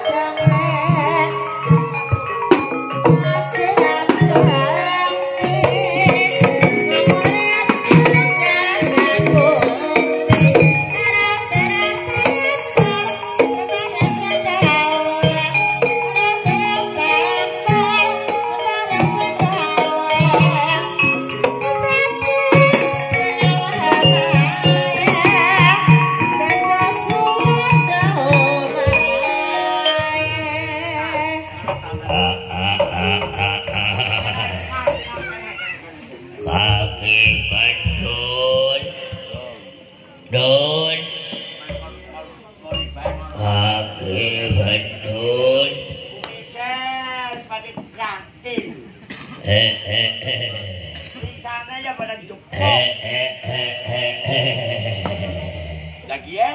Lagi ya?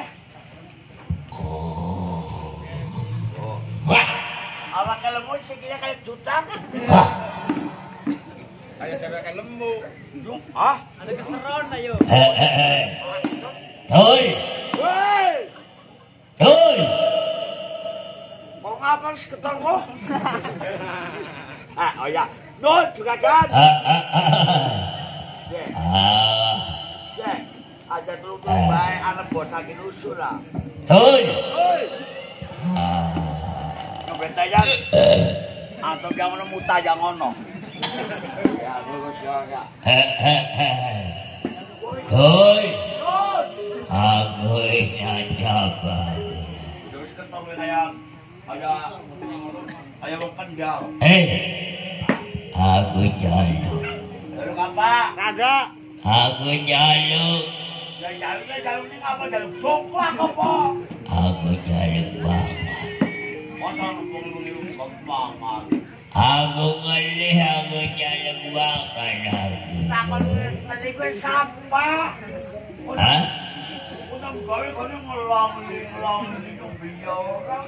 Awak lembu segini kayak jutak. Kayak cewek lembu. Ah, ada keseron ayo. Thôi. Thôi. Mau ngapa sih ketemu? Oh ya. Dul juga kan? Aja dulu baik anak botakin usul lah. Thôi. Ngebentayan atau jangan muta jangan ngono. Ya, gue siapa? Thôi. Aku jabat. Terus ketemu kayak mau kendal. Aku jaluk. Jaluk apa? Kagak. Aku jaluk. Ya jaluk ini apa? Jaluk coklat apa? Aku jaluk banget. Masa ngomong-ngomong banget. Aku ngelih, aku jaluk banget aku. Takon ngelih gue sampah. Hah? Udah kau ngelong di dunia orang.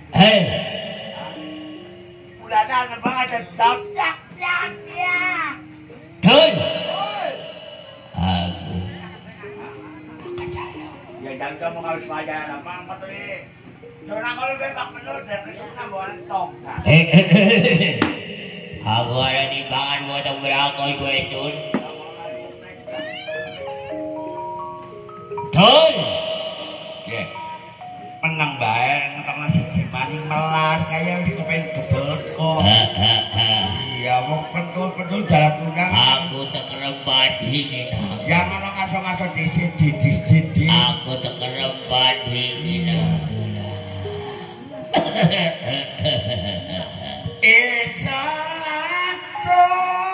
Udah ada banget ada jam ya. Thôi. Aku jaluk. Ya jangan kamu harus bayar apa tadi. Soalnya kalau bebak menurut dan kesana bawa tong. Aku ada di bangan buat berakal gue itu. Thôi. Ya, menang baik, menang nasi maning melas kayak si kepen gebel kok. Iya, mau pendul jalan tunang. Aku terkerempat dingin. Yang orang ngaso-ngaso didi. Aku terkerempat dingin. Isolatu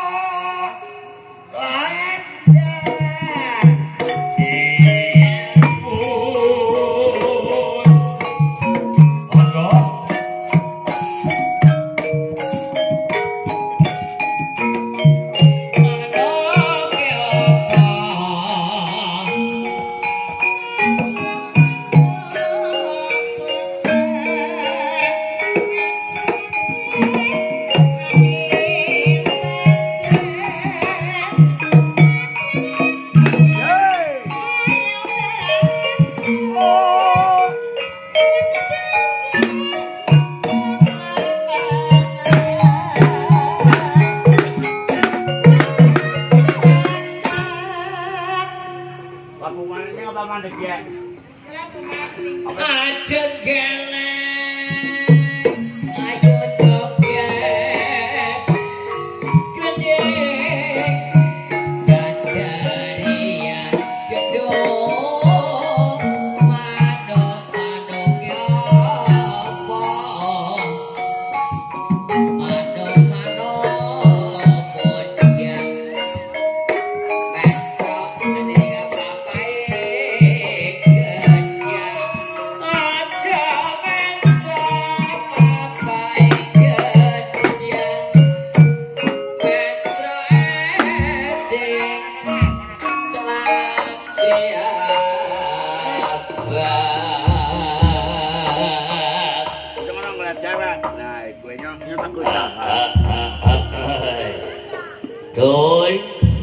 Dul,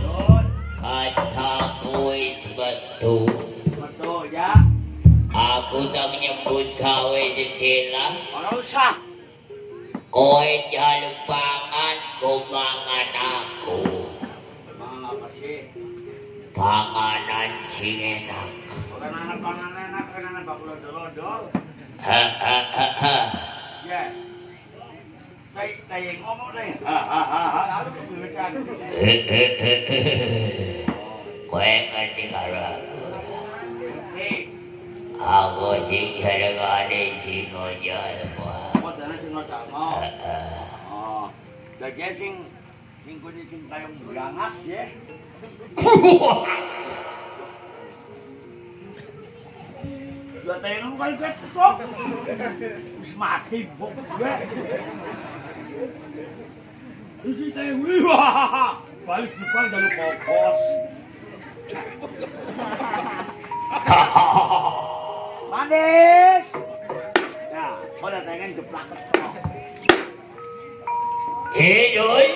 kataku is betul. Betul ya. Aku Aku tak menyebut gawe jendela. Ora usah. Kowe jaluk pangan, mangan aku. Mangan apa sih? Panganan sing enak. Panganan enak, panganan bakul dodol. Ha. Ya. Saya ngomong deh. Ha. Aduh kebetulan. Kowe ngerti karo aku. Aku sing jarengane sing ngojo semua. Modalnya sing ngojo. Oh. Dadi sing kuwi sing kaya brangas ya. Lah tayo mo kayo ketok. Wis mati bok gue. Iki tayo wah. Balik depan jalur kokos. Manis. Ya, pada pengen geplak ketok. Doi.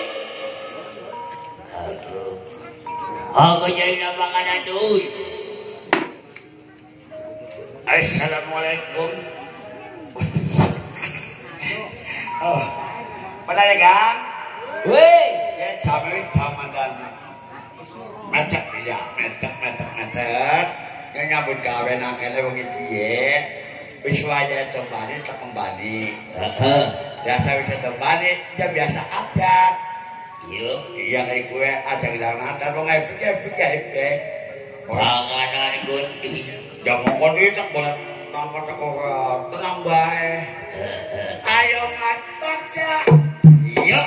Aku jadi makanan dulu. Assalamualaikum. Oh, pada kan? Weh, Ya, kami tamandan. Metek ya, metek. Yang nyambut gawe nang kene wong iki ye. Wis wae tembane tak kembali. Biasa wis tembane, ya biasa adat. Iya kayak gue ada bilang ada wong ae piye. panganan gunting. Jangan kondi tak boleh nampak teko tenang bae. Ayo ngatok ya. Iya.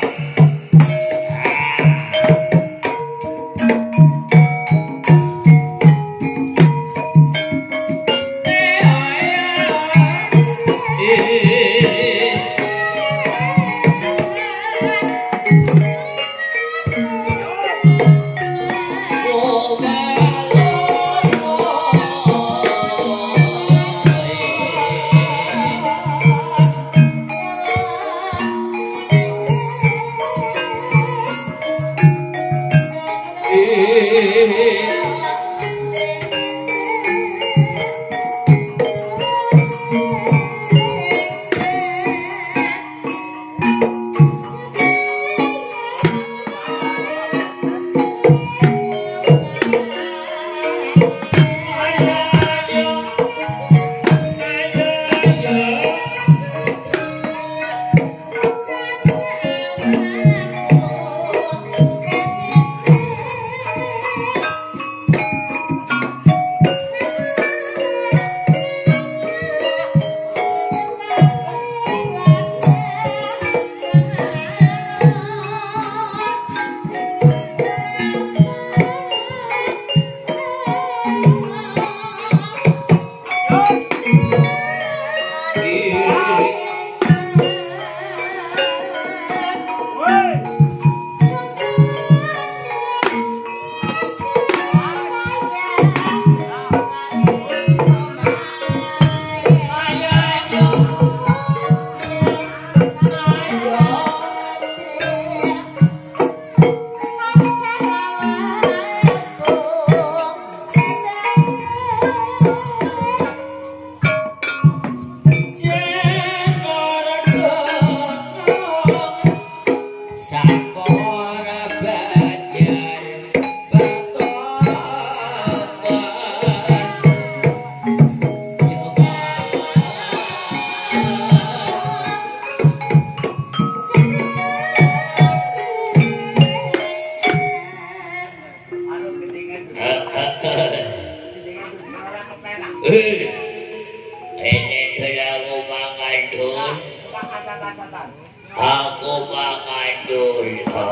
Aku makan dulu.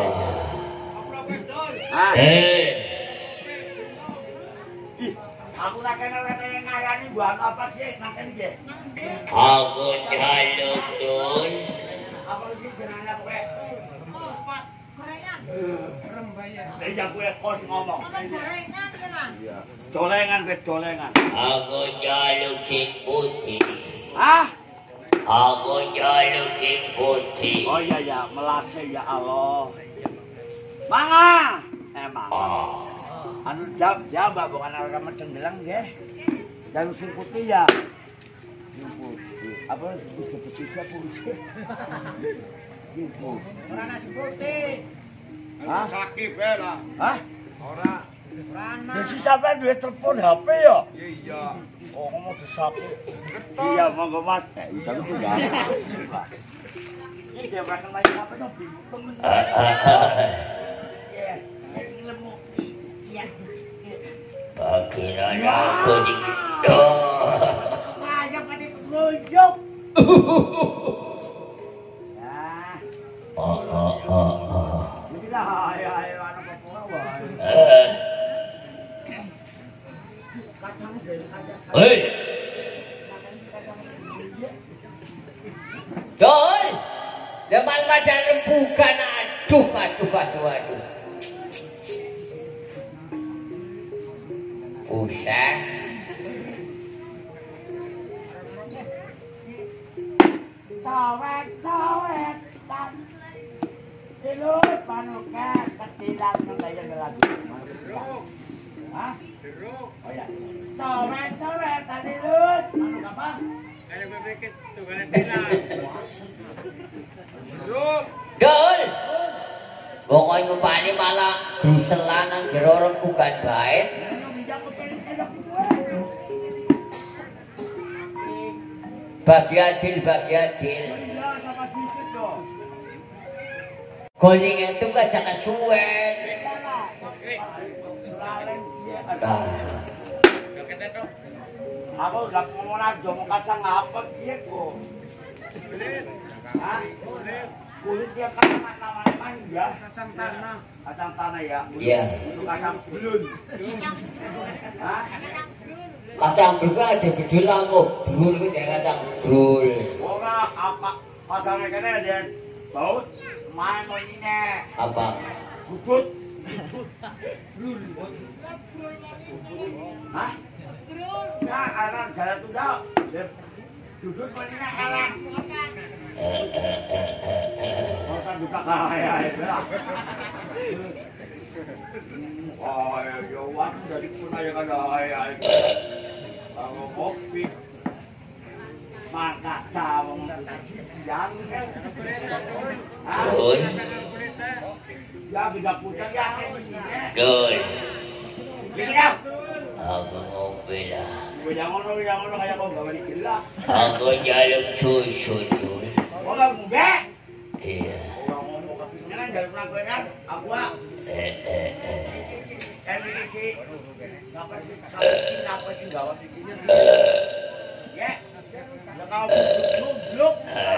Aku nak kenal ngayani buat apa sih? Nak kenal Aku jaluk dul. Apa sih jenenge kowe? Gorengan. Yang kowe kos ngomong. Gorengan kan. Iya. Dolengan wit dolengan. Aku jaluk sing putih. Hah? Aku jaluk sing putih. Oh iya ya, melase ya Allah. Mangga. Mangga. Anu jawab bukan orang medenggelang nggih. Dan sing putih ya. Apa betul siapa? Ora nasi putih. Hah? Sakit ya lah. Hah? Ora. Rana. Jadi sampai duit telepon HP ya? Iya. Oh, ngomong sakit. Betul. Iya, monggo Mas. Tapi itu ya. Ini dia makan lagi apa dong? Temen. Iya. Ini lemuk. Iya. Bagian aku sih gitu. Ayo pada ngelunjuk. Inilah ayo anak bapak. Hei. Dol. Depan pacar rembukan aduh. Buset. Cowek tan. Dilur panuka ketilang nang kaya lagi. Hah? Oh ya. Cowek tan dilur manuk apa? Ada bebeket tuh kan bilang. Bro. Dol. Pokoknya ngupani malah bruselan nang jero rembukan bae. Bagi adil. Goning itu kan jangan suwen. Aku udah ngomong aja mau kacang apa dia kok. Hah? Kulit dia kacang namanya manja. Kacang tanah. Kacang tanah ya. Iya. Untuk kacang belun. Hah? Kacang brul kan ada bedul lamu. Brul itu jadi kacang brul. Ora apa kacangnya kene ada baut main mau ini. Apa? Bubut. Hah? Nah, anak jalan tunggal. Duduk mau ini kalah. Masa bisa kaya itu lah. Oh, ya waktu dari pun aja kan kaya itu. Kalau kopi maka cawang yang Dol. ya beda putar ya di sini. Dol. Gini dah. Aku ngombe lah. Yang ngono kayak kau gak balik gelas. Aku jaluk susu dul. Oh gak muda. Iya. Orang ngomong kepinginan jaluk nangkwe kan. Aku ah. Ini sih. Ngapa sih? Ngapa sih gawat begini? Ya. Ya kau bluk.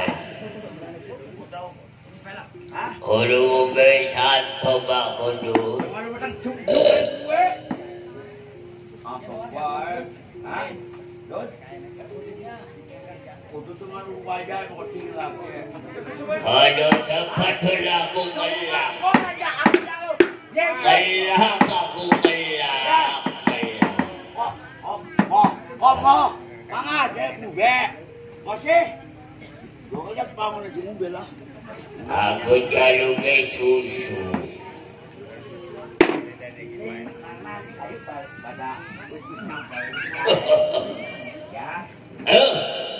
Hah? Orang ngombe santo aku dul. Mana macam juk gue. Apa baik? Hah? Dot. Untuk tu ngaru wajah mau tinggal lagi. Aduh cepat berlaku melak. Oh aja aku jauh. Yes. Melak aku melak. Oh. Mangga dek mube. Masih. Lo aja bangun di mube lah. Aku jaluk susu. Pada Eh.